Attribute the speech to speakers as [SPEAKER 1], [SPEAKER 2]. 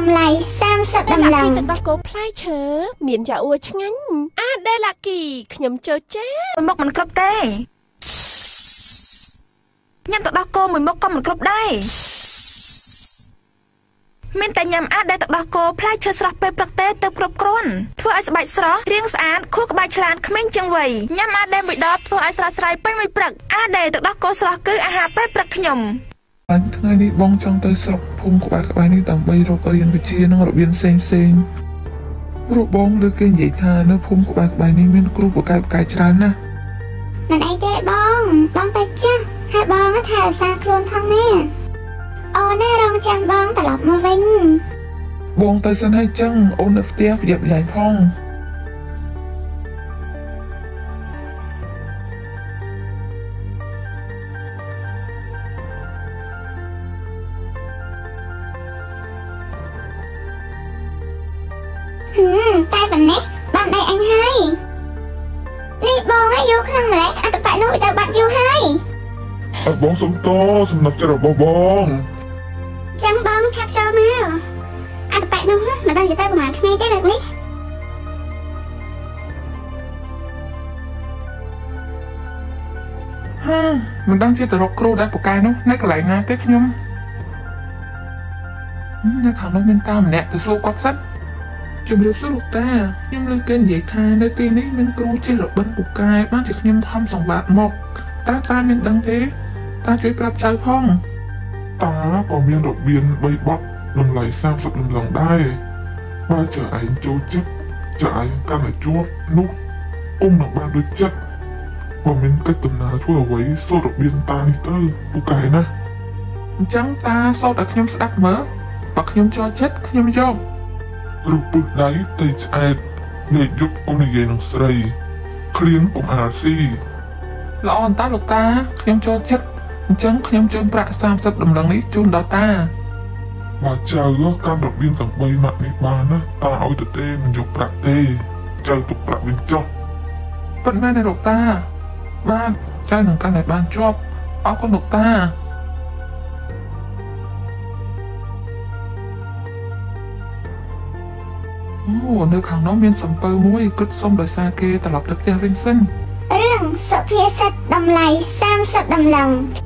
[SPEAKER 1] đồng lầy sam sập đầm lòng
[SPEAKER 2] ទឹកដោះគោផ្លែឈើមានយ៉ាអួឆ្ងាញ់ដែលឡាគីខ្ញុំចូលចេះ
[SPEAKER 3] មុខមិនគ្រប់ទេញ៉ាំទឹកដោះគោមួយមុខក៏មិនគ្រប់ដែរមានតែញ៉ាំដែលទឹកដោះគោផ្លែឈើស្រស់ពេលព្រឹកទេទៅគ្រប់គ្រាន់ធ្វើឲ្យស្បែកស្រស់រាងស្អាតខួរក្បាលឆ្លាតក្មេងជាងវ័យញ៉ាំដែលមួយដបធ្វើឲ្យស្រស់ស្រាយពេញមួយព្រឹកដែលទឹកដោះគោស្រស់គឺអាហារពេលព្រឹកខ្ញុំ
[SPEAKER 4] ថ្ងៃនេះបងចង់ទៅស្រុកភូមិក្បែរនេះដើម្បីរករៀនវិជ្ជានិងរបៀនផ្សេងព្រោះបងលើគេនិយាយថានៅភូមិក្បែរនេះមានគ្រូបកែបកែច្រើនណាស់
[SPEAKER 1] មិនអីទេបងទៅចាស់ហើយបងថាឧស្សាហ៍ខ្លួនផងនេះអូនរងចាំបងត្រឡប់មកវិញ
[SPEAKER 4] បងទៅសិនហើយចឹងអូននៅផ្ទះប្រយ័ត្នប្រយែងផង
[SPEAKER 1] តែប៉ុណ្ណេះបានដៃអញហើយនេះបងឲ្យយកខាងម្លេះអត្តបៈនោះទៅបាត់យូរហើយ
[SPEAKER 4] បងសុំតសំណុកចិត្តរបស់បង
[SPEAKER 1] ចឹងបងឆាប់ចូលមកអត្តបៈនោះមិនដឹងទៅប្រហែលថ្ងៃទេលើកនេះ
[SPEAKER 4] មិនដឹងជាទៅរកគ្រូដែលបកកែនោះនៅកន្លែងណាទេខ្ញុំនៅខាងនោះមានតាម្នាក់ទៅសួរគាត់សិន ជំរាបសួរលោកតាខ្ញុំលើគេនិយាយថានៅទីនេះមានគ្រូជារបិនពូកែបានជាខ្ញុំខំសង្វាតមកតាមានដឹងទេតាជួយប្រាប់ចៅផងតាក៏មានរបៀន3បទតម្លៃ30ដំឡឹងដែរបើចៅឯងចូលចិត្តចៅឯងកាន់តែជួបនោះគុំនឹងបានដូចចិត្តបើមានកិច្ចដំណើរធ្វើអ្វីសូត្ររបៀនតានេះទៅពូកែណាអញ្ចឹងតាសូត្រឲ្យខ្ញុំស្ដាប់មើលបើខ្ញុំចូលចិត្តខ្ញុំយក រូបពឹសដៃទៅឆ្អែតលេខយប់កុំនិយាយនឹងស្រីឃ្លៀងកុំអាលស៊ីល្អអន្តលោកតាខ្ញុំចូលចិត្តអញ្ចឹងខ្ញុំជូនប្រាក់30ដំឡឹងនេះជូនដល់តាបើចៅកាន់របៀនទាំង3ម៉ាក់នេះបានណាតាឲ្យទៅទេមិនយកប្រាក់ទេចៅទុកប្រាក់វិញចុះប៉ុន្តែលោកតាបានចៅនឹងកាន់តែបានជាប់អរគុណលោកតា អូនៅខាងនោះមានសំពៅមួយគិតសុំដោយសារគេត្រឡប់ទៅផ្ទះវិញសិន
[SPEAKER 1] រឿងសុភាសិតតម្លៃ30ដំឡឹង